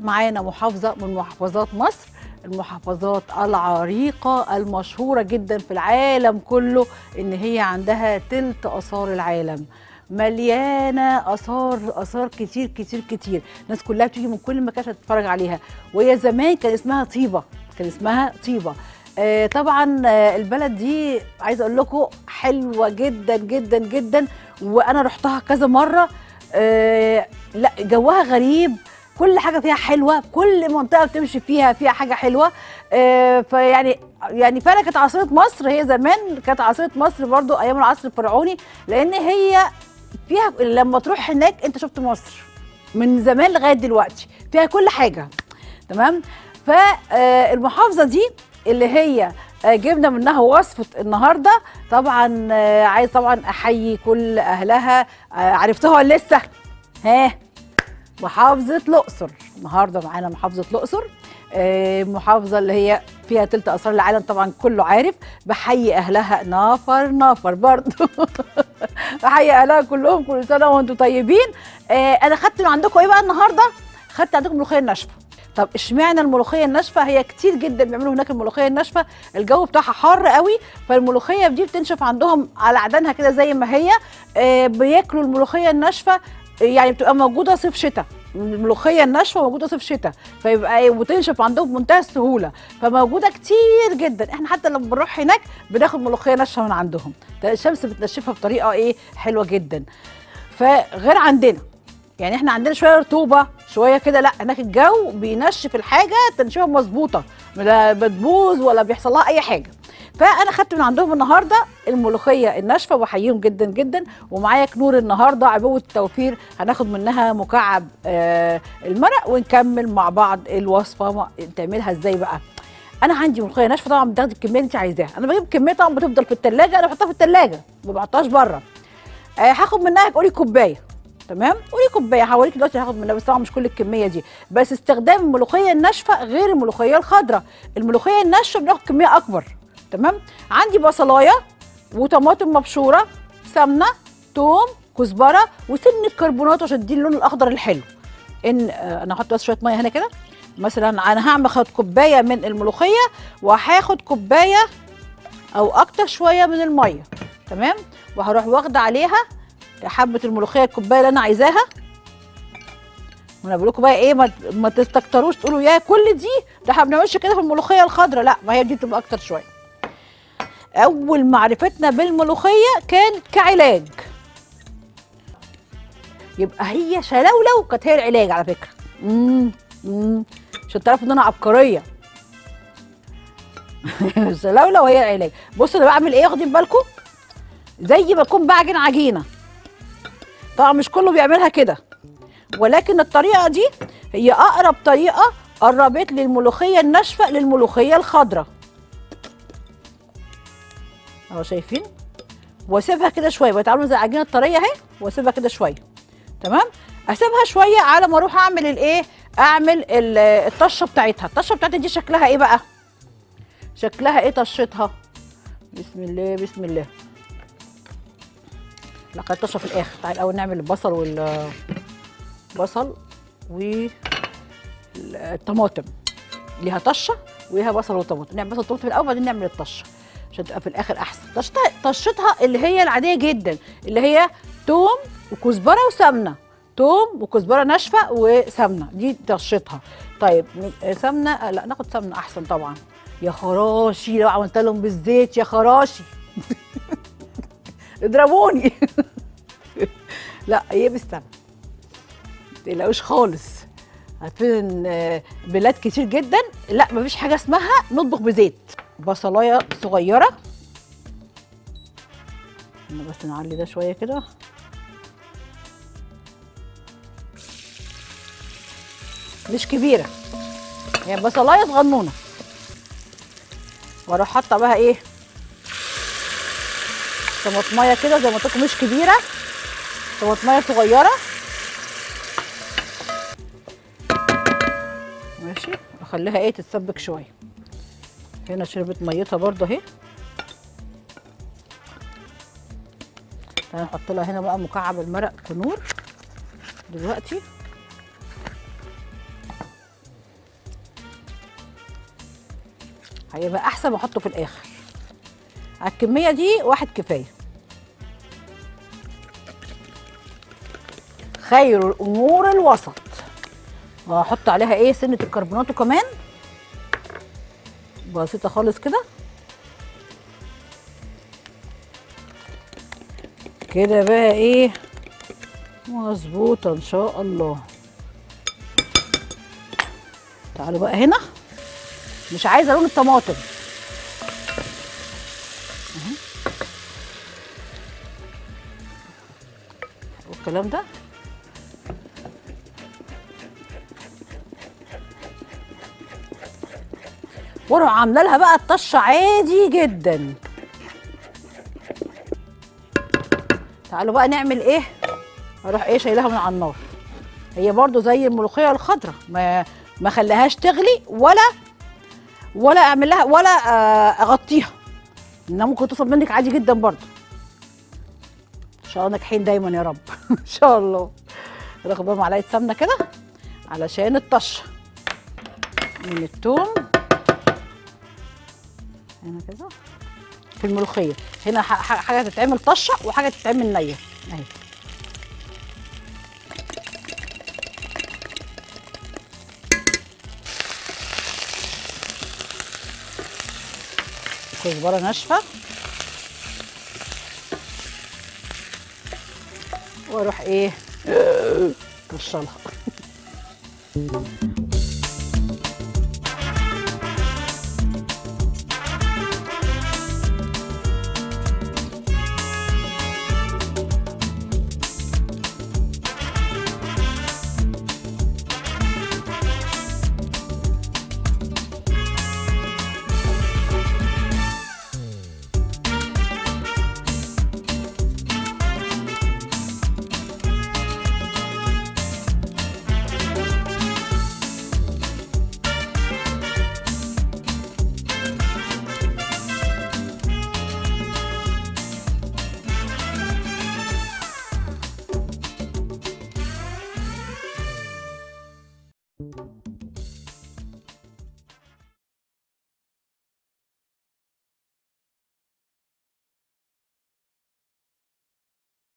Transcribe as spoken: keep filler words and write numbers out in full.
معانا محافظه من محافظات مصر، المحافظات العريقه المشهوره جدا في العالم كله ان هي عندها تلت اثار العالم، مليانه اثار اثار كتير كتير كتير، الناس كلها بتيجي من كل مكان عشان تتفرج عليها. وهي زمان كان اسمها طيبه، كان اسمها طيبه. آه طبعا آه البلد دي عايزه اقول لكم حلوه جدا جدا جدا، وانا رحتها كذا مره. آه لا جوها غريب، كل حاجه فيها حلوه، كل منطقه بتمشي فيها فيها حاجه حلوه. آه فيعني يعني فعلا كانت عاصمه مصر، هي زمان كانت عاصمه مصر برضو ايام العصر الفرعوني، لان هي فيها لما تروح هناك انت شفت مصر من زمان لغايه دلوقتي، فيها كل حاجه. تمام. فالمحافظه دي اللي هي جبنا منها وصفه النهارده، طبعا عايز طبعا احيي كل اهلها. عرفتوها ولا لسه؟ ها، محافظه الاقصر. النهارده معانا محافظه الاقصر، محافظه اللي هي فيها تلت اثار العالم، طبعا كله عارف. بحيي اهلها نافر نافر برضه بحيي اهلها كلهم، كل سنه وانتم طيبين. انا خدت من عندكم ايه بقى النهارده؟ خدت عندكم الملوخيه الناشفه. طب اشمعنى الملوخيه الناشفه؟ هي كتير جدا بيعملوا هناك الملوخيه الناشفه، الجو بتاعها حار قوي، فالملوخيه دي بتنشف عندهم على عدنها كده زي ما هي. آه بياكلوا الملوخيه الناشفه، يعني بتبقى موجوده صيف شتاء، الملوخيه الناشفه موجوده صيف شتاء، فيبقى وتنشف عندهم بمنتهى السهوله، فموجوده كتير جدا. احنا حتى لما بنروح هناك بناخد ملوخيه ناشفه من عندهم، الشمس بتنشفها بطريقه ايه حلوه جدا. فغير عندنا، يعني احنا عندنا شويه رطوبه شويه كده، لا هناك الجو بينشف الحاجه تنشفها مظبوطه، لا بتبوظ ولا بيحصل لها اي حاجه. فانا خدت من عندهم النهارده الملوخيه الناشفه، وبحييهم جدا جدا. ومعايا كنور النهارده عبوه التوفير، هناخد منها مكعب آه المرق، ونكمل مع بعض الوصفه تعملها ازاي بقى. انا عندي ملوخيه ناشفه، طبعا بتاخدي الكميه اللي انت عايزاها، انا بجيب كميه طبعا بتفضل في الثلاجه، انا بحطها في الثلاجه ما بحطهاش بره. آه هاخد منها قولي كوبايه، تمام؟ قولي كوبايه، هوريك دلوقتي هاخد منها، بس طبعا مش كل الكميه دي. بس استخدام الملوخيه الناشفه غير الملوخيه الخضراء، الملوخيه الناشفه بناخد كميه اكبر. تمام. عندي بصلايه وطماطم مبشوره، سمنه، توم، كزبره، وسنه كربونات عشان تدي اللون الاخضر الحلو. ان آه انا هحط بس شويه ميه هنا كده، مثلا انا هعمل خد كوبايه من الملوخيه، وهاخد كوبايه او اكتر شويه من الميه. تمام. وهروح واخده عليها حبه الملوخيه الكوبايه اللي انا عايزاها. وانا بقول لكم بقى ايه، ما, ما تستكتروش تقولوا يا كل دي، ده احنا ما بنعملش كده في الملوخيه الخضراء، لا ما هي دي بتبقى اكتر شويه. اول معرفتنا بالملوخيه كان كعلاج، يبقى هي شلولو كانت هي العلاج على فكره. امم امم عشان تعرفوا ان انا عبقريه شلولو هي العلاج. بصوا انا بعمل ايه، واخدين بالكم؟ زي ما اكون بعجن عجينه، طبعا مش كله بيعملها كده، ولكن الطريقه دي هي اقرب طريقه قربت لي الملوخيه الناشفه للملوخيه الخضراء. اهو شايفين؟ واسيبها كده شويه، بقت عامله زي العجينه الطريه اهي، واسيبها كده شويه. تمام. اسيبها شويه على ما اروح اعمل الايه، اعمل الطشه بتاعتها. الطشه بتاعتها دي شكلها ايه بقى؟ شكلها ايه طشتها؟ بسم الله بسم الله. لا خلي الطشه في الاخر. تعالى الاول نعمل البصل وال بصل والطماطم، ليها طشه وليها بصل وطماطم. نعمل بصل وطماطم الاول، بعدين نعمل الطشه عشان تبقى في الاخر احسن. طشتها طشتها اللي هي العاديه جدا، اللي هي توم وكزبره وسمنه، توم وكزبره ناشفه وسمنه، دي طشتها. طيب سمنه، لا ناخد سمنه احسن طبعا. يا خراشي لو عملت لهم بالزيت، يا خراشي اضربوني لا ايه بالسمنه، ما تقلقوش خالص. عارفين ان بلاد كتير جدا لا مفيش حاجه اسمها نطبخ بزيت. بصلايه صغيره، انا بس نعلي ده شويه كده، مش كبيره، هي يعني بصلايه صغنونه. واروح حاطه بقى ايه، طماطمايه كده زي ما قلت لكم، مش كبيره، طماطمايه صغيره. ماشي. اخليها ايه تتسبك شويه. هنا شربت ميتها برضه اهي. هنحط لها هنا بقى مكعب المرق كنور دلوقتي. هيبقى احسن واحطه في الاخر. على الكميه دي واحد كفايه. خير الامور الوسط. وهحط عليها ايه سنه الكربوناتو كمان بسيطه خالص كده كده بقى ايه مظبوطه ان شاء الله. تعالوا بقى هنا، مش عايزه لون الطماطم والكلام ده. واروح عامله لها بقى الطشه عادي جدا. تعالوا بقى نعمل ايه، اروح ايه شايلها من على النار. هي برضو زي الملوخيه الخضراء، ما ما خليهاش تغلي ولا ولا اعمل لها ولا اغطيها، انها ممكن توصل منك عادي جدا برضو. ان شاء الله ناجحين دايما يا رب. ان شاء الله. ناخد بقى معلقه سمنه كده علشان الطشه من الثوم هنا كده في الملوخيه. هنا حاجه تتعمل طشه وحاجه تتعمل نيه اهي. كزبره ناشفه واروح ايه طشلها.